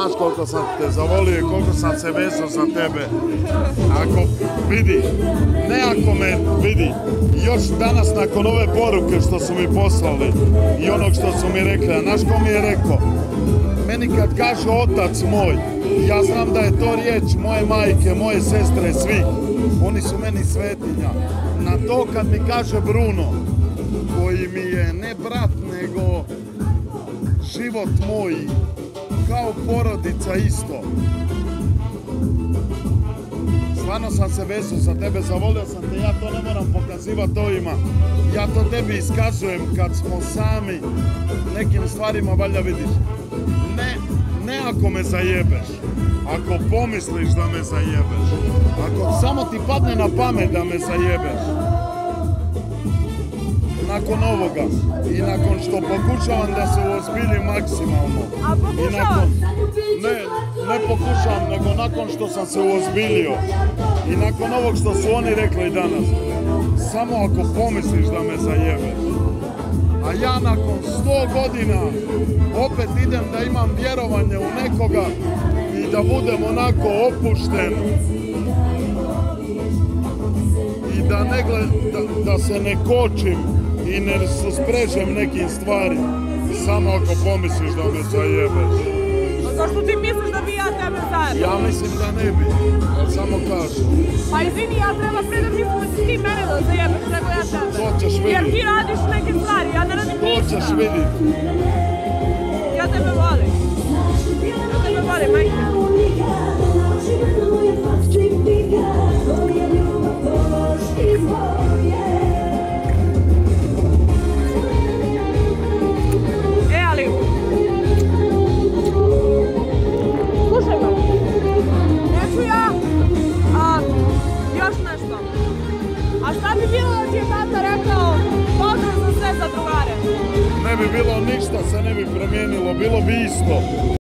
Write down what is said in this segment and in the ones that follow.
znaš koliko sam te zavolio i koliko sam se vezao za tebe. Ako vidi, ne ako me vidi, još danas nakon ove poruke što su mi poslali i onog što su mi rekli, a znaš ko mi je rekao? Meni kad kaže otac moj, ja znam da je to riječ moje majke, moje sestre, svi. Oni su meni svetinja. Na to kad mi kaže Bruno, koji mi je ne brat, nego život moj, kao porodica isto. Stvarno sam se vezao za tebe, zavolio sam te, ja to ne moram pokazivati ovima. Ja to tebi iskazujem kad smo sami nekim stvarima, valjda vidiš. Ne ako me zajebeš, ako pomisliš da me zajebeš, ako samo ti padne na pamet da me zajebeš. Nakon ovoga i nakon što pokušavam da se uozbiljim maksimalno. A pokušavam? Ne pokušavam, nego nakon što sam se uozbilio i nakon ovog što su oni rekli danas, samo ako pomisliš da me zajebeš. A ja nakon 100 godina opet idem da imam vjerovanje u nekoga i da budem onako opušten i da se ne kočim i ne susprežem nekim stvarima, samo ako pomisliš da me zajebeš. A zašto ti misliš da bi ja tebe zajebao? Ja mislim da ne bi, ali samo kažem. Pa izvini, ja treba pre da mislim da si ti mene da zajebeš, nego ja tebe. To ćeš vidjeti. Jer ti radiš neke stvari, ja ne radim ništa. To ćeš vidjeti. Ja tebe volim. Ja tebe volim, majke. Ali slušaj me, neću ja, još nešto. A šta bi bilo da ti je tata rekao pozdrav za sve zadrugare? Ne bi bilo ništa, se ne bi promijenilo, bilo bi isto.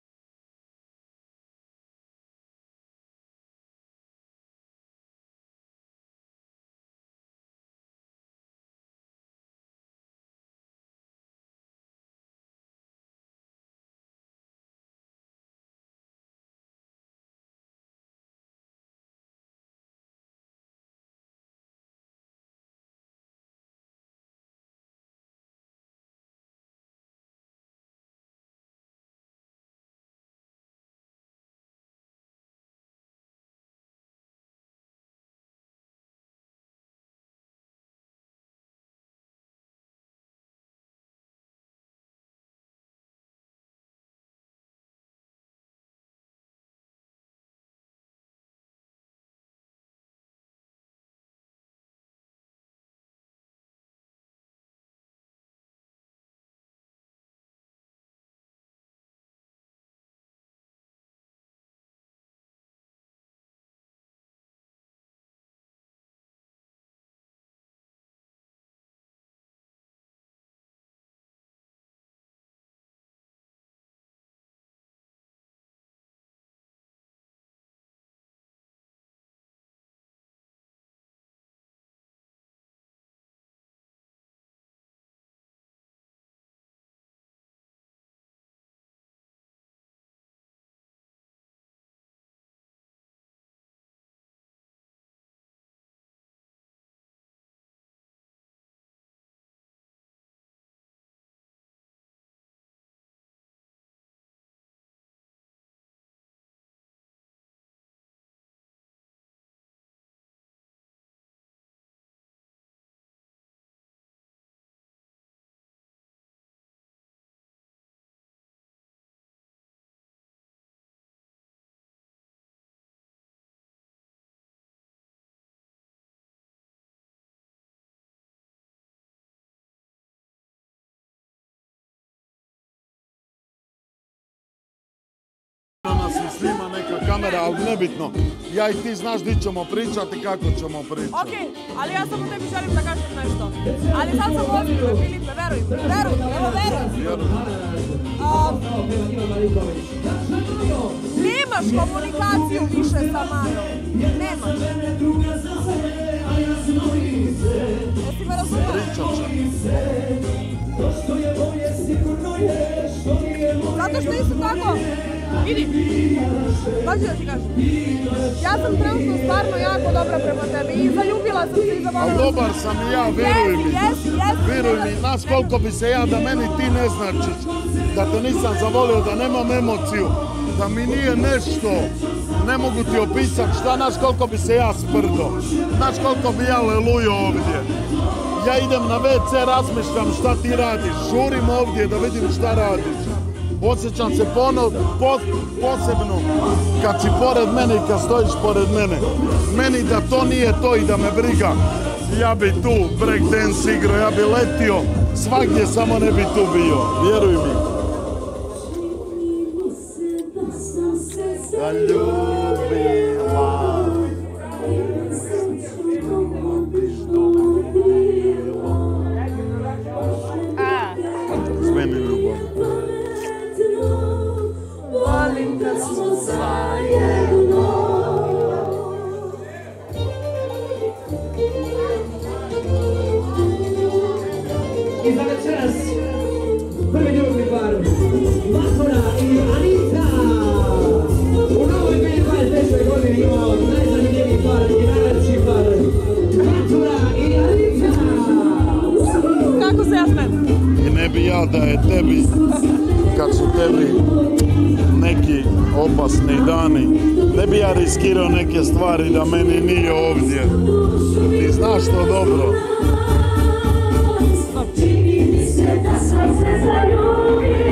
Nas i snima neka kamera, ali nebitno. Ja i ti znaš di ćemo pričati i kako ćemo pričati. Ok, ali ja samo tebi želim da kažem nešto. Ali sad sam ozbiljno, Filipe, veruj mi, evo veruj. Nemaš komunikaciju više sa Majom. Nemaš. Jesi me razumio? Pričat će. Zato što isto tako Vidi, baš da ti kažem. Ja sam trenutno stvarno jako dobra prema tebi i zaljubila sam se i zavolila. Ali dobar sam i ja, vjeruj mi. Vjeruj mi, znaš koliko bi se ja, da meni ti ne značiš, da te nisam zavolio, da nemam emociju, da mi nije nešto, ne mogu ti opisati šta, znaš koliko bi se ja sprdo, znaš koliko bi ja lelujo ovdje. Ja idem na WC, razmišljam šta ti radiš, žurim ovdje da vidim šta radiš. Osjećam se posebno kad si pored mene i kad stojiš pored mene. Meni da to nije to i da me briga, ja bi tu breakdance igrao, ja bi letio svagdje, samo ne bi tu bio, vjeruj mi. Zaljubila. S meni ljubav. Volim kad smo zajedno. I za večeras prvi ljubni par Vatura i Anita. U novoj 2023. godini imamo najzanimljiviji par i najlepši par Vatura i Anita. Kako se ja smijem? I ne bi ja da je tebi, kad su tebi neki opasni dani, ne bi ja riskirao neke stvari da meni nije ovdje. Ti znaš to dobro. Čini mi se da sam se zaljubio.